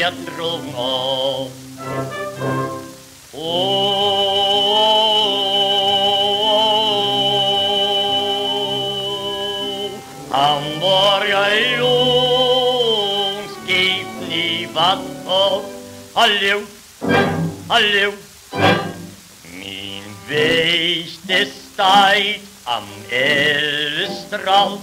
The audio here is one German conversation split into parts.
werden Drogen auf. Oh, Hamburger Jungs, gebt nie was auf. Hallo, hallo, mein Weg des Zeit am Elbestrand.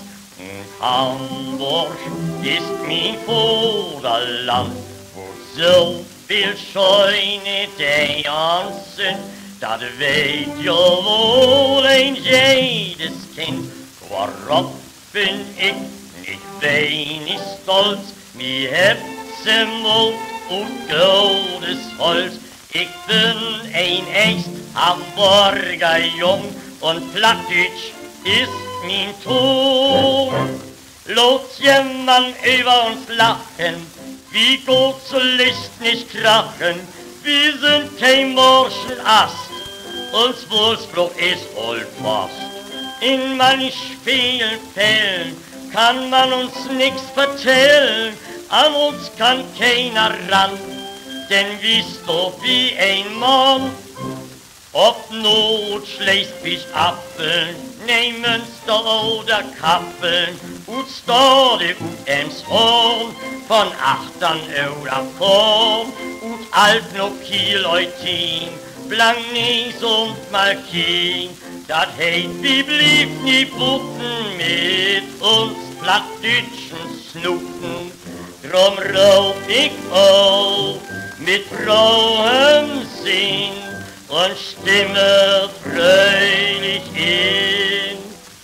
Hamburg ist mein Vaterland, wo so viel Scheune Dächern sind, das weht ja wohl ein jedes Kind. Worauf bin ich nicht wenig stolz, mir Herzen Mut und goldes Holz. Ich bin ein echt Hamburger Jung und Plattdeutsch ist mein Ton. Lot jemand über uns lachen, wie gut soll Licht nicht krachen, wir sind kein Morschenast, uns Wohlspruch ist holdfast. In manch vielen Fällen kann man uns nix vertellen, an uns kann keiner ran, denn wir so wie ein Mann. Ob Not schlägt mich Apfeln, Münster oder Kappeln, und Stade und Emshorn, von Achtern oder Korn, und Alp noch Kiel, Eutin, Blangnese und Malkin, dat heit wie blieb nie Butten mit uns plattdütschen Snutten. Drum rauf ich auf mit frohem Sinn und stimme fröhlich in.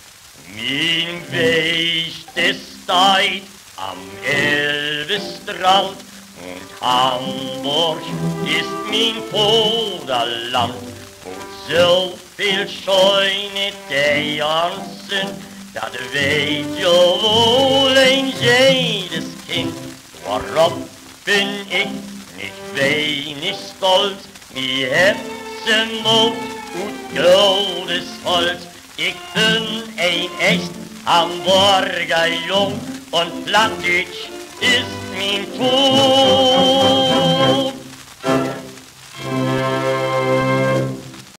Mein Weg des Zeit am Elbestrand und Hamburg ist mein Vaterland, wo so viel Scheune Dächern sind, dat weht ja wohl ein jedes Kind. Worauf bin ich nicht wenig stolz, mir Herzen Mut und goldes Holz. Ich bin ein echt Hamburger Jung und Plattdeutsch ist mein Tod.